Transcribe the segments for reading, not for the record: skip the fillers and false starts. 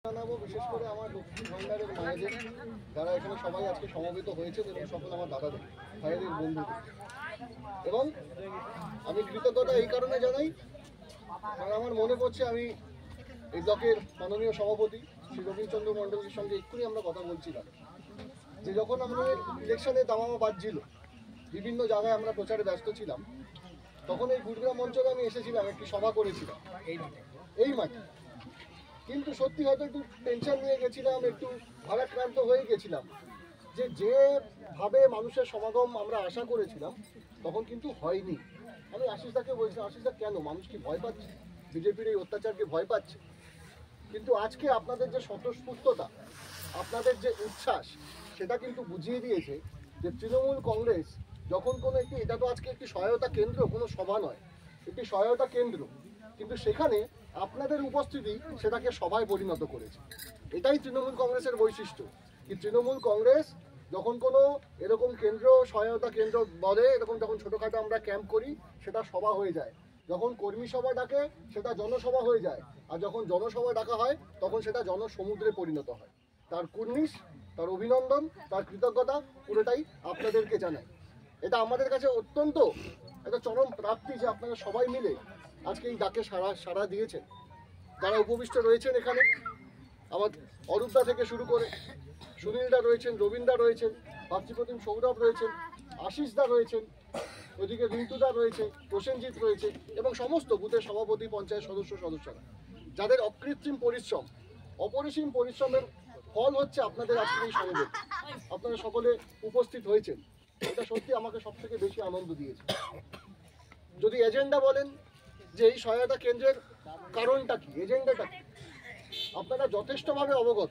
জানাবো বিশেষ করে আমার লক্ষ্মী ভান্ডারের মায়েদের, যারা এখানে সবাই আজকে সমবেত হয়েছে এবং সকল আমার দাদাদের ভাইয়েদের বন্ধুদের। এবং আমি কৃতজ্ঞতা এই কারণে জানাই, কারণ আমার মনে পড়ছে আমি এই ব্লকের মাননীয় সভাপতি শ্রী রবীন্দ্রচন্দ্র মণ্ডলের সঙ্গে এক্ষুনি আমরা কথা বলছিলাম যে যখন আমাদের ইলেকশনে দামামা বাজছিল, বিভিন্ন জায়গায় আমরা প্রচারে ব্যস্ত ছিলাম, তখন এই গুড়গ্রাম অঞ্চলে আমি এসেছিলাম, একটি সভা করেছিলাম এই মাঠে। কিন্তু সত্যি হয়তো একটু টেনশন নিয়ে গেছিলাম, একটু ভারাক্রান্ত হয়ে গেছিলাম যে যেভাবে মানুষের সমাগম আমরা আশা করেছিলাম তখন কিন্তু হয়নি। আমি আশিসদাকে বলছিলাম, আশিসদা কেন, মানুষ কি ভয় পাচ্ছে, বিজেপির এই অত্যাচারকে ভয় পাচ্ছে? কিন্তু আজকে আপনাদের যে স্বতঃস্ফূর্ততা, আপনাদের যে উচ্ছ্বাস, সেটা কিন্তু বুঝিয়ে দিয়েছে যে তৃণমূল কংগ্রেস যখন কোনো একটি, এটা তো আজকে একটি সহায়তা কেন্দ্র, কোনো সভা নয়, একটি সহায়তা কেন্দ্র, কিন্তু সেখানে আপনাদের উপস্থিতি সেটাকে সভায় পরিণত করেছে। এটাই তৃণমূল কংগ্রেসের বৈশিষ্ট্য, কি তৃণমূল কংগ্রেস যখন কোনো এরকম কেন্দ্র, সহায়তা কেন্দ্র বলে, এরকম যখন ছোটোখাটো আমরা ক্যাম্প করি সেটা সভা হয়ে যায়, যখন কর্মী সভা ডাকে সেটা জনসভা হয়ে যায়, আর যখন জনসভা ডাকা হয় তখন সেটা জনসমুদ্রে পরিণত হয়। তার কুর্নিশ, তার অভিনন্দন, তার কৃতজ্ঞতা পুরোটাই আপনাদেরকে জানাই। এটা আমাদের কাছে অত্যন্ত একটা চরম প্রাপ্তি যে আপনারা সবাই মিলে আজকে এই ডাকে সাড়া দিয়েছেন। যারা উপবিষ্ট রয়েছেন এখানে, আমার অরূপদা থেকে শুরু করে সুনীলদা রয়েছেন, রবীন্দ্রদা রয়েছেন, ভাতৃপ্রতিম সৌরভ রয়েছেন, আশিসদা রয়েছেন, ওইদিকে রিন্টুদা রয়েছে, প্রসেনজিৎ রয়েছে, এবং সমস্ত বুথের সভাপতি, পঞ্চায়েত সদস্যরা, যাদের অকৃত্রিম পরিশ্রম, অপরিসীম পরিশ্রমের ফল হচ্ছে আপনাদের আজকের এই সমাবেশ। আপনারা সকলে উপস্থিত হয়েছেন, এটা সত্যি আমাকে সব থেকে বেশি আনন্দ দিয়েছে। যদি এজেন্ডা বলেন যে এই সহায়তা কেন্দ্রের কারণটা কি, এজেন্ডাটা কি, আপনারা যথেষ্টভাবে অবগত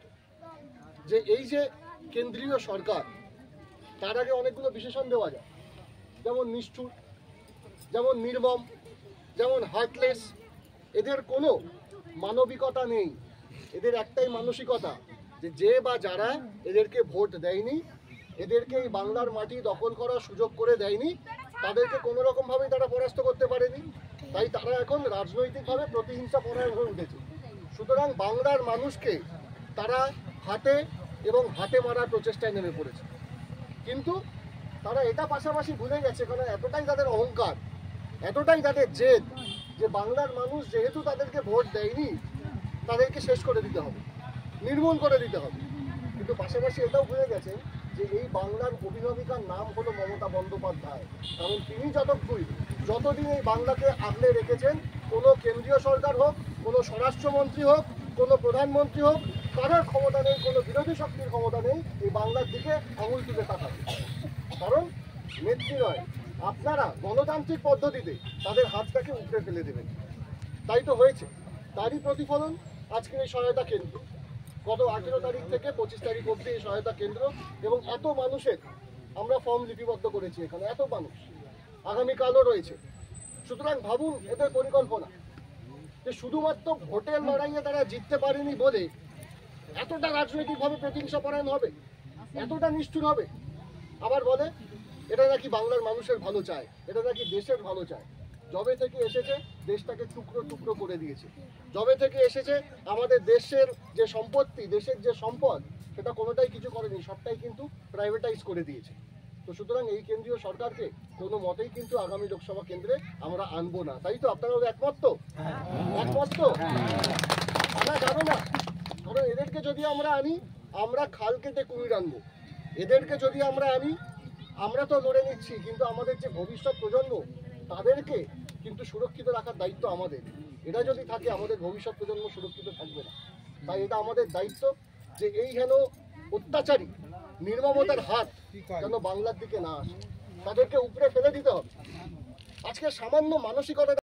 যে এই যে কেন্দ্রীয় সরকার, তার আগে অনেকগুলো বিশেষণ দেওয়া যায়, যেমন নিষ্ঠুর, যেমন নির্মম, যেমন হার্টলেস। এদের কোনো মানবিকতা নেই, এদের একটাই মানসিকতা যে বা যারা এদেরকে ভোট দেয়নি, এদেরকে এই বাংলার মাটি দখল করার সুযোগ করে দেয়নি, তাদেরকে কোনো রকমভাবেই তারা পরাস্ত করতে পারেনি, তাই তারা এখন রাজনৈতিকভাবে প্রতিহিংসা পরায়ণ হয়ে উঠেছে। সুতরাং বাংলার মানুষকে তারা হাতে মারার প্রচেষ্টায় নেমে পড়েছে। কিন্তু তারা এটা পাশাপাশি ভুলে গেছে, কারণ এতটাই তাদের অহংকার, এতটাই তাদের জেদ, যে বাংলার মানুষ যেহেতু তাদেরকে ভোট দেয়নি, তাদেরকে শেষ করে দিতে হবে, নির্মূল করে দিতে হবে। কিন্তু পাশাপাশি এটাও ভুলে গেছে যে এই বাংলার অভিভাবিকার নাম হলো মমতা বন্দ্যোপাধ্যায়। কারণ তিনি যতদিন এই বাংলাকে আগলে রেখেছেন, কোনো কেন্দ্রীয় সরকার হোক, কোনো স্বরাষ্ট্রমন্ত্রী হোক, কোনো প্রধানমন্ত্রী হোক, কারোর ক্ষমতা নেই, কোনো বিরোধী শক্তির ক্ষমতা নেই এই বাংলার দিকে আঙুল তুলে তাকাবে। কারণ নেত্রী নয়, আপনারা গণতান্ত্রিক পদ্ধতিতে তাদের হাতটাকে উপড়ে ফেলে দেবেন। তাই তো হয়েছে, তারই প্রতিফলন আজকের এই সহায়তা কেন্দ্র। গত 18 তারিখ থেকে 25 তারিখ অবধি এই সহায়তা কেন্দ্র, এবং এত মানুষের আমরা ফর্ম লিপিবদ্ধ করেছি এখানে, এত মানুষ আগামীকালও রয়েছে। সুতরাং ভাবুন এদের পরিকল্পনা, যে শুধুমাত্র ভোটের লড়াইয়ে তারা জিততে পারেনি বলে এতটা রাজনৈতিকভাবে প্রতিহিংসা পরায়ণ হবে, এতটা নিষ্ঠুর হবে। আবার বলে এটা নাকি বাংলার মানুষের ভালো চায়, এটা নাকি দেশের ভালো চায়। যবে থেকে এসেছে দেশটাকে টুকরো টুকরো করে দিয়েছে, যবে থেকে এসেছে আমাদের দেশের যে সম্পত্তি, দেশের যে সম্পদ, সেটা কোনোটাই কিছু করেনি, সবটাই কিন্তু প্রাইভেটাইজ করে দিয়েছে। তো সুতরাং এই কেন্দ্রীয় সরকারকে কোনো মতেই কিন্তু আগামী লোকসভা কেন্দ্রে আমরা আনবো না। তাই তো আপনারা একমত তো? একমত তো? আমরা জানো না, কারণ এদেরকে যদি আমরা আনি, আমরা খাল কেটে কুমির আনবো। এদেরকে যদি আমরা আনি, আমরা তো লড়ে নিচ্ছি, কিন্তু আমাদের যে ভবিষ্যৎ প্রজন্ম, তাদেরকে কিন্তু সুরক্ষিত রাখার দায়িত্ব আমাদের। এটা যদি থাকে, আমাদের ভবিষ্যৎ প্রজন্ম সুরক্ষিত থাকবে না। তাই এটা আমাদের দায়িত্ব যে এই হেন অত্যাচারী নির্মমতার হাত যেন বাংলার দিকে না আসে, তাদেরকে উপরে ফেলে দিতে হবে। আজকে সামান্য মানসিকতা